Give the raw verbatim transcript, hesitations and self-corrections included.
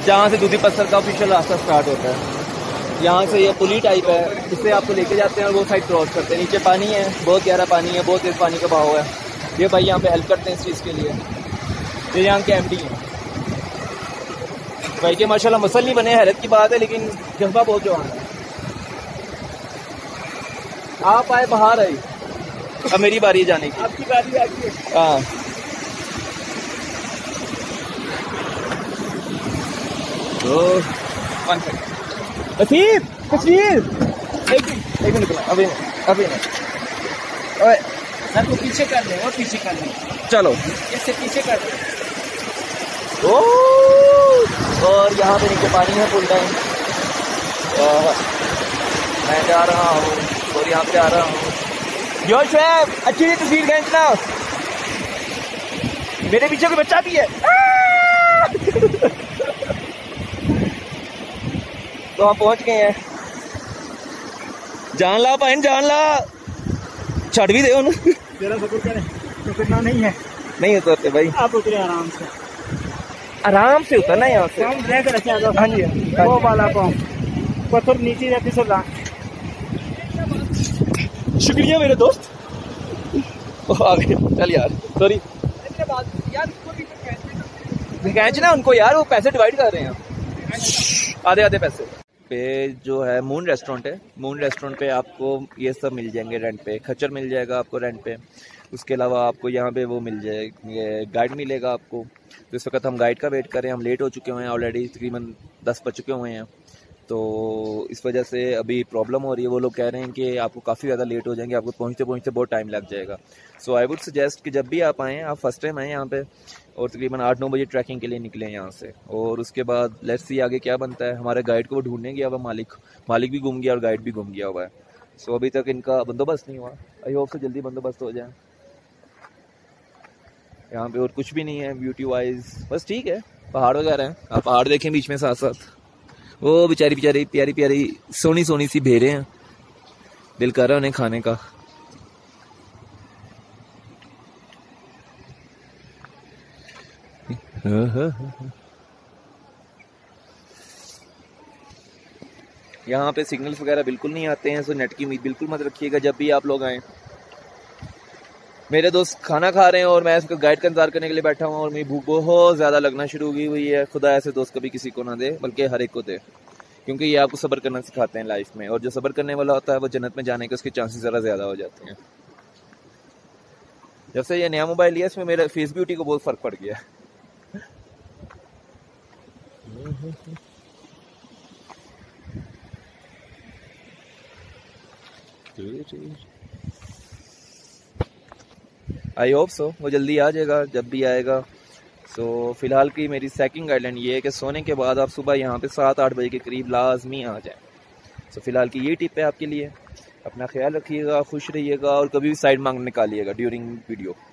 जहाँ से दूधीपत्सर का ऑफिशियल रास्ता स्टार्ट होता है। यहाँ से ये पुली टाइप है, इससे आपको लेके जाते हैं और वो साइड क्रॉस करते हैं। नीचे पानी है, बहुत गहरा पानी है, बहुत तेज़ पानी का बहाव है। ये भाई यहाँ पे हेल्प करते हैं इस चीज़ के लिए। ये यहाँ के एमडी हैं भाई के, माशाल्लाह मसल नहीं बने, हैरत की बात है, लेकिन जज्बा बहुत जवान है। आप आए बाहर आई, अब मेरी बारी जाने की। आपकी बारी आ गई है। हाँ तो नसीब तस्वीर एक एक मिनट अभी अभी नहीं। ओए सर को पीछे कर दे, और पीछे कर दे, चलो इससे पीछे कर दे। ओ, और यहाँ पे नीचे पानी है फुल टाइम। मैं जा रहा हूँ और यहाँ पे आ रहा हूँ। यो शेफ अच्छी सी तस्वीर खींचना, मेरे पीछे कोई बच्चा भी है। तो हम पहुंच गए हैं। जान ला बहन जान ला, छड़ भी दे उन्हें। तेरा सब्र करें तो कितना नहीं है, नहीं उतरते भाई, आप उतरे आराम से, आराम से उतरना है यहाँ से। हाँ जी वो वाला पाँव पत्थर नीचे जाती सर। शुक्रिया मेरे दोस्त। आ गए, चल यार सॉरी खींचना उनको यार, वो पैसे डिवाइड कर रहे हैं आधे आधे पैसे पे। जो है मून रेस्टोरेंट है, मून रेस्टोरेंट पे आपको ये सब मिल जाएंगे रेंट पे। खच्चर मिल जाएगा आपको रेंट पे, उसके अलावा आपको यहाँ पे वो मिल जाएगा, गाइड मिलेगा आपको। तो इस वक्त हम गाइड का वेट कर रहे हैं, हम लेट हो चुके हुए हैं ऑलरेडी, तकरीबन दस बज चुके हुए हैं। तो इस वजह से अभी प्रॉब्लम हो रही है। वो लोग कह रहे हैं कि आपको काफ़ी ज़्यादा लेट हो जाएंगे, आपको पहुँचते पहुँचते बहुत टाइम लग जाएगा। सो आई वुड सजेस्ट कि जब भी आप आएँ, आप फर्स्ट टाइम आएँ यहाँ पे, और तकरीबन आठ नौ बजे ट्रैकिंग के लिए निकलें यहाँ से। और उसके बाद लेट्स सी आगे क्या बनता है। हमारे गाइड को वो ढूंढने गया हुआ मालिक, मालिक भी घूम गया और गाइड भी घूम गया हुआ है। सो अभी तक इनका बंदोबस्त नहीं हुआ, आई होप से जल्दी बंदोबस्त हो जाए। यहाँ पे और कुछ भी नहीं है ब्यूटी वाइज, बस ठीक है, पहाड़ वगैरह हैं, आप पहाड़ देखें बीच में साथ साथ। वो बेचारी बेचारी प्यारी प्यारी सोनी सोनी सी भेड़ें हैं, दिल कर रहा है उन्हें खाने का। यहाँ पे सिग्नल्स वगैरह बिल्कुल नहीं आते हैं, सो नेट की उम्मीद बिल्कुल मत रखिएगा जब भी आप लोग आएँ। मेरे दोस्त खाना खा रहे हैं और मैं इसका गाइड का इंतजार करने के लिए बैठा हूँ, और मेरी भूख बहुत ज़्यादा लगना शुरू हो गई हुई है। खुदा ऐसे दोस्त कभी किसी को ना दे, बल्कि हर एक को दे, क्योंकि ये आपको सब्र करना सिखाते हैं लाइफ में। और जो सब्र करने वाला होता है वो जन्नत में जाने के उसके चांसेस ज़रा ज़्यादा हो जाते हैं। जब से ये नया मोबाइल लिया, इसमें मेरे फेस ब्यूटी को बहुत फ़र्क पड़ गया। आई होप सो वो जल्दी आ जाएगा जब भी आएगा। सो so, फ़िलहाल की मेरी सेकंड गाइडलाइन ये है कि सोने के बाद आप सुबह यहाँ पे सात आठ बजे के करीब लाजमी आ जाएं। सो so, फ़िलहाल की ये टिप है आपके लिए। अपना ख्याल रखिएगा, खुश रहिएगा, और कभी भी साइड मांग निकालिएगा ड्यूरिंग वीडियो।